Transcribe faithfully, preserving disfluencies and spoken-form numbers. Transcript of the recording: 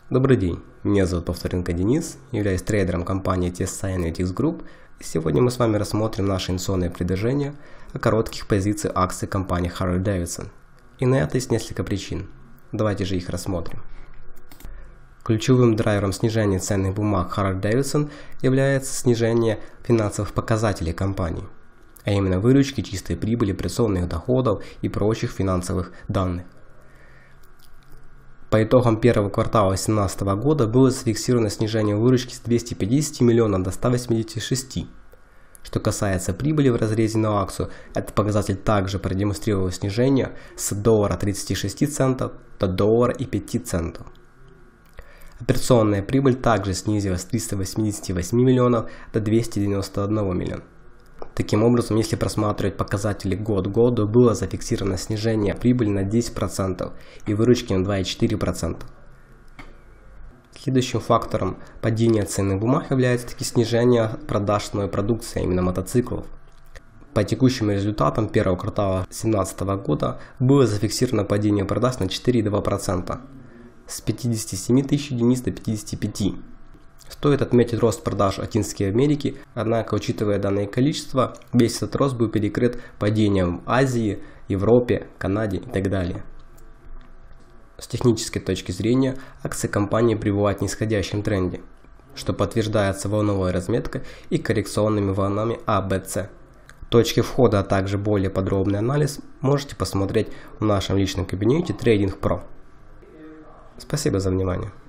Добрый день, меня зовут Повторенко Денис, являюсь трейдером компании T S Analytics Group, и сегодня мы с вами рассмотрим наши инвестиционные предложения о коротких позициях акций компании Harley-Davidson. И на это есть несколько причин. Давайте же их рассмотрим. Ключевым драйвером снижения ценных бумаг Harley-Davidson является снижение финансовых показателей компании, а именно выручки, чистой прибыли, операционных доходов и прочих финансовых данных. По итогам первого квартала две тысячи семнадцатого года было зафиксировано снижение выручки с двухсот пятидесяти миллионов до ста восьмидесяти шести. Что касается прибыли в разрезе на акцию, этот показатель также продемонстрировал снижение с доллара тридцати шести центов до доллара и пяти центов. Операционная прибыль также снизилась с трёхсот восьмидесяти восьми миллионов до двухсот девяноста одного миллиона. Таким образом, если просматривать показатели год к году, было зафиксировано снижение прибыли на десять процентов и выручки на два целых четыре десятых процента. Следующим фактором падения ценных бумаг является таки снижение продаж новой продукции, а именно мотоциклов. По текущим результатам первого квартала две тысячи семнадцатого года было зафиксировано падение продаж на четыре целых две десятых процента с пятидесяти семи тысяч единиц до пятидесяти пяти. Стоит отметить рост продаж в Латинской Америке, однако, учитывая данное количество, весь этот рост был перекрыт падением в Азии, Европе, Канаде и так далее. С технической точки зрения, акции компании пребывают в нисходящем тренде, что подтверждается волновой разметкой и коррекционными волнами А, Б, С. Точки входа, а также более подробный анализ можете посмотреть в нашем личном кабинете Trading Pro. Спасибо за внимание.